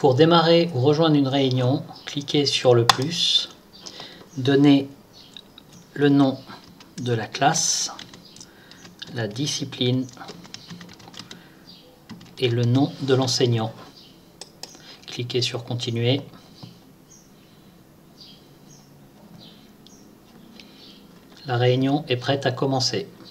Pour démarrer ou rejoindre une réunion, cliquez sur le plus, donnez le nom de la classe, la discipline et le nom de l'enseignant. Cliquez sur continuer. La réunion est prête à commencer.